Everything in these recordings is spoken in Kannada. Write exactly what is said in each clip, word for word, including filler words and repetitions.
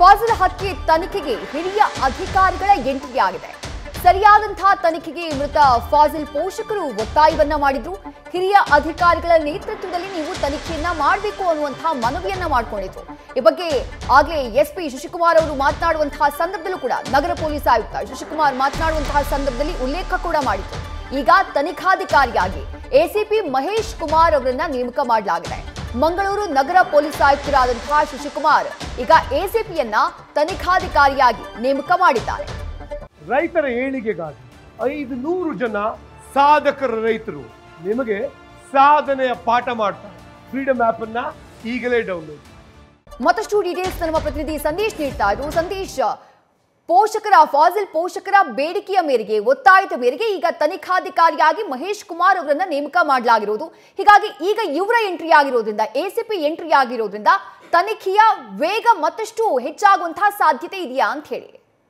ಫಾಜಿಲ್ ಹತ್ಯೆ ತನಿಖೆಗೆ ಹಿರಿಯ ಅಧಿಕಾರಿಗಳ ಎಂಟ್ರಿ ಆಗಿದೆ. ಸರಿಯಾದಂತಹ ತನಿಖೆಗೆ ಮೃತ ಫಾಜಿಲ್ ಪೋಷಕರು ಒತ್ತಾಯವನ್ನ ಮಾಡಿದ್ರು. ಹಿರಿಯ ಅಧಿಕಾರಿಗಳ ನೇತೃತ್ವದಲ್ಲಿ ನೀವು ತನಿಖೆಯನ್ನ ಮಾಡಬೇಕು ಅನ್ನುವಂತಹ ಮನವಿಯನ್ನ ಮಾಡಿಕೊಂಡಿದ್ರು. ಈ ಬಗ್ಗೆ ಆಗಲೇ ಎಸ್ಪಿ ಶಶಿಕುಮಾರ್ ಅವರು ಮಾತನಾಡುವಂತಹ ಸಂದರ್ಭದಲ್ಲೂ ಕೂಡ ನಗರ ಪೊಲೀಸ್ ಆಯುಕ್ತ ಶಶಿಕುಮಾರ್ ಮಾತನಾಡುವಂತಹ ಸಂದರ್ಭದಲ್ಲಿ ಉಲ್ಲೇಖ ಕೂಡ ಮಾಡಿದ್ರು. ಈಗ ತನಿಖಾಧಿಕಾರಿಯಾಗಿ ಎಸಿಪಿ ಮಹೇಶ್ ಕುಮಾರ್ ಅವರನ್ನ ನೇಮಕ ಮಾಡಲಾಗಿದೆ. ಮಂಗಳೂರು ನಗರ ಪೊಲೀಸ್ ಆಯುಕ್ತರಾದಂತಹ ಶಶಿಕುಮಾರ್ ಈಗ ಎಸಿಪಿಯನ್ನ ತನಿಖಾಧಿಕಾರಿಯಾಗಿ ನೇಮಕ ಮಾಡಿದ್ದಾರೆ. ರೈತರ ಏಳಿಗೆಗಾಗಿ ಐದು ನೂರು ಜನ ಸಾಧಕರ ರೈತರು ನಿಮಗೆ ಸಾಧನೆಯ ಪಾಠ ಮಾಡ್ತಾರೆ. ಫ್ರೀಡಮ್ ಆಪ್ ಅನ್ನ ಈಗಲೇ ಡೌನ್ಲೋಡ್. ಮತ್ತಷ್ಟು ಡೀಟೇಲ್ಸ್ ನಮ್ಮ ಪ್ರತಿನಿಧಿ ಸಂದೇಶ್ ನೀಡ್ತಾ ಇದ್ರು. ಸಂದೇಶ್, ಪೋಷಕರ ಫಾಜಿಲ್ ಪೋಷಕರ ಬೇಡಿಕೆಯ ಮೇರೆಗೆ ಒತ್ತಾಯದ ಮೇರೆಗೆ ಈಗ ತನಿಖಾಧಿಕಾರಿಯಾಗಿ ಮಹೇಶ್ ಕುಮಾರ್ ಅವರನ್ನ ನೇಮಕ ಮಾಡಲಾಗಿರೋದು. ಹೀಗಾಗಿ ಈಗ ಇವರ ಎಂಟ್ರಿ ಆಗಿರೋದ್ರಿಂದ ಎಸಿಪಿ ಎಂಟ್ರಿ ಆಗಿರೋದ್ರಿಂದ ತನಿಖೆಯ ವೇಗ ಮತ್ತಷ್ಟು ಹೆಚ್ಚಾಗುವಂತಹ ಸಾಧ್ಯತೆ ಇದೆಯಾ ಅಂತ ಹೇಳಿ.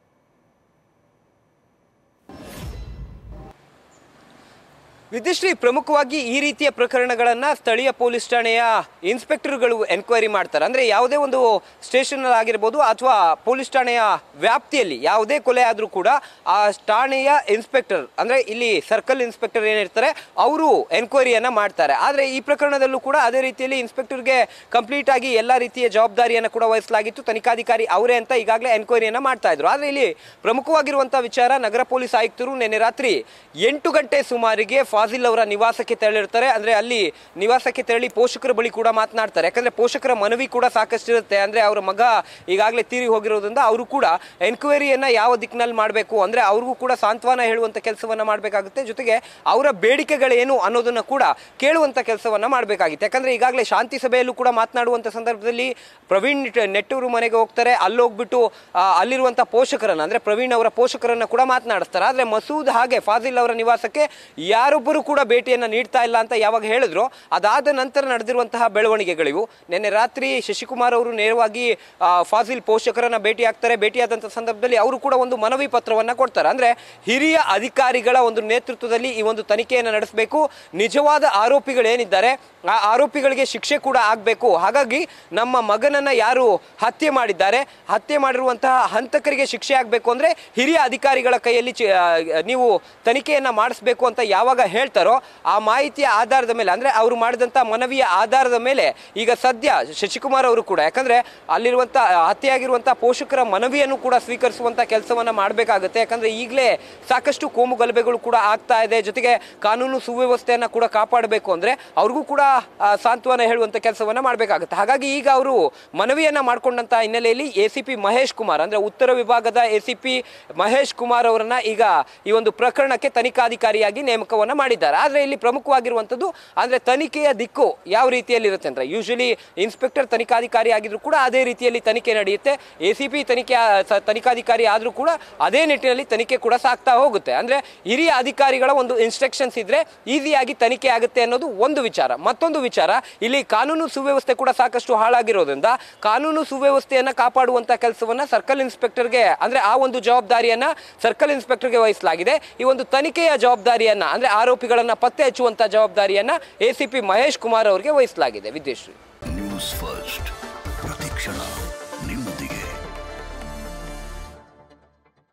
ವಿದ್ಯುಶ್ರೀ, ಪ್ರಮುಖವಾಗಿ ಈ ರೀತಿಯ ಪ್ರಕರಣಗಳನ್ನು ಸ್ಥಳೀಯ ಪೊಲೀಸ್ ಠಾಣೆಯ ಇನ್ಸ್ಪೆಕ್ಟರ್ಗಳು ಎನ್ಕ್ವೈರಿ ಮಾಡ್ತಾರೆ. ಅಂದರೆ ಯಾವುದೇ ಒಂದು ಸ್ಟೇಷನಲ್ಲಿ ಆಗಿರ್ಬೋದು ಅಥವಾ ಪೊಲೀಸ್ ಠಾಣೆಯ ವ್ಯಾಪ್ತಿಯಲ್ಲಿ ಯಾವುದೇ ಕೊಲೆ ಆದರೂ ಕೂಡ ಆ ಠಾಣೆಯ ಇನ್ಸ್ಪೆಕ್ಟರ್, ಅಂದರೆ ಇಲ್ಲಿ ಸರ್ಕಲ್ ಇನ್ಸ್ಪೆಕ್ಟರ್ ಏನಿರ್ತಾರೆ ಅವರು ಎನ್ಕ್ವೈರಿಯನ್ನು ಮಾಡ್ತಾರೆ. ಆದರೆ ಈ ಪ್ರಕರಣದಲ್ಲೂ ಕೂಡ ಅದೇ ರೀತಿಯಲ್ಲಿ ಇನ್ಸ್ಪೆಕ್ಟರ್ಗೆ ಕಂಪ್ಲೀಟ್ ಆಗಿ ಎಲ್ಲ ರೀತಿಯ ಜವಾಬ್ದಾರಿಯನ್ನು ಕೂಡ ವಹಿಸಲಾಗಿತ್ತು. ತನಿಖಾಧಿಕಾರಿ ಅವರೇ ಅಂತ ಈಗಾಗಲೇ ಎನ್ಕ್ವೈರಿಯನ್ನು ಮಾಡ್ತಾ ಇದ್ರು. ಆದರೆ ಇಲ್ಲಿ ಪ್ರಮುಖವಾಗಿರುವಂಥ ವಿಚಾರ, ನಗರ ಪೊಲೀಸ್ ಆಯುಕ್ತರು ನಿನ್ನೆ ರಾತ್ರಿ ಎಂಟು ಗಂಟೆ ಸುಮಾರಿಗೆ ಫಾಜಿಲ್ ಅವರ ನಿವಾಸಕ್ಕೆ ತೆರಳಿರ್ತಾರೆ. ಅಂದ್ರೆ ಅಲ್ಲಿ ನಿವಾಸಕ್ಕೆ ತೆರಳಿ ಪೋಷಕರ ಬಳಿ ಕೂಡ ಮಾತನಾಡ್ತಾರೆ. ಯಾಕಂದ್ರೆ ಪೋಷಕರ ಮನವಿ ಕೂಡ ಸಾಕಷ್ಟು ಇರುತ್ತೆ. ಅಂದ್ರೆ ಅವರ ಮಗ ಈಗಾಗಲೇ ತೀರಿ ಹೋಗಿರೋದ್ರಿಂದ ಅವರು ಕೂಡ ಎನ್ಕ್ವೈರಿಯನ್ನ ಯಾವ ದಿಕ್ಕಿನಲ್ಲಿ ಮಾಡಬೇಕು, ಅಂದ್ರೆ ಅವ್ರಿಗೂ ಕೂಡ ಸಾಂತ್ವನ ಹೇಳುವಂತ ಕೆಲಸವನ್ನ ಮಾಡಬೇಕಾಗುತ್ತೆ. ಜೊತೆಗೆ ಅವರ ಬೇಡಿಕೆಗಳೇನು ಅನ್ನೋದನ್ನ ಕೂಡ ಕೇಳುವಂತ ಕೆಲಸವನ್ನ ಮಾಡಬೇಕಾಗಿತ್ತು. ಯಾಕಂದ್ರೆ ಈಗಾಗಲೇ ಶಾಂತಿ ಸಭೆಯಲ್ಲೂ ಕೂಡ ಮಾತನಾಡುವಂತ ಸಂದರ್ಭದಲ್ಲಿ ಪ್ರವೀಣ್ ನೆಟ್ಟೂರು ಮನೆಗೆ ಹೋಗ್ತಾರೆ. ಅಲ್ಲಿ ಹೋಗ್ಬಿಟ್ಟು ಅಲ್ಲಿರುವಂತಹ ಪೋಷಕರನ್ನ, ಅಂದ್ರೆ ಪ್ರವೀಣ್ ಅವರ ಪೋಷಕರನ್ನ ಕೂಡ ಮಾತನಾಡಿಸ್ತಾರೆ. ಆದ್ರೆ ಮಸೂದ್ ಹಾಗೆ ಫಾಜಿಲ್ ಅವರ ನಿವಾಸಕ್ಕೆ ಯಾರೊಬ್ಬರು ಕೂಡ ಭೇಟಿಯನ್ನ ನೀಡ್ತಾ ಇಲ್ಲ ಅಂತ ಯಾವಾಗ ಹೇಳಿದ್ರು, ಅದಾದ ನಂತರ ನಡೆದಿರುವಂತಹ ಬೆಳವಣಿಗೆಗಳಿವು. ನಿನ್ನೆ ರಾತ್ರಿ ಶಶಿಕುಮಾರ್ ಅವರು ನೇರವಾಗಿ ಫಾಜಿಲ್ ಪೋಷಕರನ್ನ ಭೇಟಿ ಆಗ್ತಾರೆ. ಭೇಟಿಯಾದಂತಹ ಸಂದರ್ಭದಲ್ಲಿ ಅವರು ಕೂಡ ಒಂದು ಮನವಿ ಪತ್ರವನ್ನ ಕೊಡ್ತಾರೆ. ಅಂದ್ರೆ ಹಿರಿಯ ಅಧಿಕಾರಿಗಳ ಒಂದು ನೇತೃತ್ವದಲ್ಲಿ ಈ ಒಂದು ತನಿಖೆಯನ್ನು ನಡೆಸಬೇಕು. ನಿಜವಾದ ಆರೋಪಿಗಳೇನಿದ್ದಾರೆ ಆ ಆರೋಪಿಗಳಿಗೆ ಶಿಕ್ಷೆ ಕೂಡ ಆಗಬೇಕು. ಹಾಗಾಗಿ ನಮ್ಮ ಮಗನನ್ನ ಯಾರು ಹತ್ಯೆ ಮಾಡಿದ್ದಾರೆ, ಹತ್ಯೆ ಮಾಡಿರುವಂತಹ ಹಂತಕರಿಗೆ ಶಿಕ್ಷೆ ಆಗಬೇಕು ಅಂದ್ರೆ ಹಿರಿಯ ಅಧಿಕಾರಿಗಳ ಕೈಯಲ್ಲಿ ನೀವು ತನಿಖೆಯನ್ನ ಮಾಡಿಸ್ಬೇಕು ಅಂತ ಯಾವಾಗ ಹೇಳ್ತಾರೋ ಆ ಮಾಹಿತಿಯ ಆಧಾರದ ಮೇಲೆ, ಅಂದ್ರೆ ಅವರು ಮಾಡಿದಂತ ಮನವಿಯ ಆಧಾರದ ಮೇಲೆ ಈಗ ಸದ್ಯ ಶಶಿಕುಮಾರ್ ಅವರು ಕೂಡ, ಯಾಕಂದ್ರೆ ಅಲ್ಲಿರುವಂತ ಹತ್ಯೆಯಾಗಿರುವಂತಹ ಪೋಷಕರ ಮನವಿಯನ್ನು ಕೂಡ ಸ್ವೀಕರಿಸುವಂತ ಕೆಲಸವನ್ನ ಮಾಡಬೇಕಾಗುತ್ತೆ. ಯಾಕಂದ್ರೆ ಈಗಲೇ ಸಾಕಷ್ಟು ಕೋಮು ಗಲಭೆಗಳು ಕೂಡ ಆಗ್ತಾ ಇದೆ. ಜೊತೆಗೆ ಕಾನೂನು ಸುವ್ಯವಸ್ಥೆಯನ್ನ ಕೂಡ ಕಾಪಾಡಬೇಕು ಅಂದ್ರೆ ಅವ್ರಿಗೂ ಕೂಡ ಸಾಂತ್ವನ ಹೇಳುವಂತ ಕೆಲಸವನ್ನ ಮಾಡಬೇಕಾಗುತ್ತೆ. ಹಾಗಾಗಿ ಈಗ ಅವರು ಮನವಿಯನ್ನ ಮಾಡಿಕೊಂಡಂತ ಹಿನ್ನೆಲೆಯಲ್ಲಿ ಎಸಿಪಿ ಮಹೇಶ್ ಕುಮಾರ್, ಅಂದ್ರೆ ಉತ್ತರ ವಿಭಾಗದ ಎಸಿಪಿ ಮಹೇಶ್ ಕುಮಾರ್ ಅವರನ್ನ ಈಗ ಈ ಒಂದು ಪ್ರಕರಣಕ್ಕೆ ತನಿಖಾಧಿಕಾರಿಯಾಗಿ ನೇಮಕವನ್ನ ಮಾಡಿದ್ದಾರೆ. ಆದ್ರೆ ಇಲ್ಲಿ ಪ್ರಮುಖವಾಗಿರುವಂತದ್ದು ಅಂದ್ರೆ ತನಿಖೆಯ ದಿಕ್ಕು ಯಾವ ರೀತಿಯಲ್ಲಿ ಇರುತ್ತೆ ಅಂದ್ರೆ, ಯೂಶಲಿ ಇನ್ಸ್ಪೆಕ್ಟರ್ ತನಿಖಾಧಿಕಾರಿ ಆಗಿದ್ರು ಕೂಡ ಅದೇ ರೀತಿಯಲ್ಲಿ ತನಿಖೆ ನಡೆಯುತ್ತೆ. ಎಸಿಪಿ ತನಿಖೆ ತನಿಖಾಧಿಕಾರಿ ಆದ್ರೂ ಕೂಡ ಅದೇ ನಿಟ್ಟಿನಲ್ಲಿ ತನಿಖೆ ಕೂಡ ಸಾಕ್ತಾ ಹೋಗುತ್ತೆ. ಅಂದ್ರೆ ಹಿರಿಯ ಅಧಿಕಾರಿಗಳ ಒಂದು ಇನ್ಸ್ಟ್ರಕ್ಷನ್ಸ್ ಇದ್ರೆ ಈಸಿಯಾಗಿ ತನಿಖೆ ಆಗುತ್ತೆ ಅನ್ನೋದು ಒಂದು ವಿಚಾರ. ಮತ್ತೊಂದು ವಿಚಾರ, ಇಲ್ಲಿ ಕಾನೂನು ಸುವ್ಯವಸ್ಥೆ ಕೂಡ ಸಾಕಷ್ಟು ಹಾಳಾಗಿರೋದ್ರಿಂದ ಕಾನೂನು ಸುವ್ಯವಸ್ಥೆಯನ್ನ ಕಾಪಾಡುವಂತ ಕೆಲಸವನ್ನ ಸರ್ಕಲ್ ಇನ್ಸ್ಪೆಕ್ಟರ್ಗೆ, ಅಂದ್ರೆ ಆ ಒಂದು ಜವಾಬ್ದಾರಿಯನ್ನ ಸರ್ಕಲ್ ಇನ್ಸ್ಪೆಕ್ಟರ್ಗೆ ವಹಿಸಲಾಗಿದೆ. ಈ ಒಂದು ತನಿಖೆಯ ಜವಾಬ್ದಾರಿಯನ್ನ, ಅಂದ್ರೆ ಆರೋಪಿಗಳನ್ನ ಪತ್ತೆ ಹಚ್ಚುವಂತ ಜವಾಬ್ದಾರಿಯನ್ನ ಎಸಿಪಿ ಮಹೇಶ್ ಕುಮಾರ್ ಅವರಿಗೆ ವಹಿಸಲಾಗಿದೆ. Vidyushree, news first.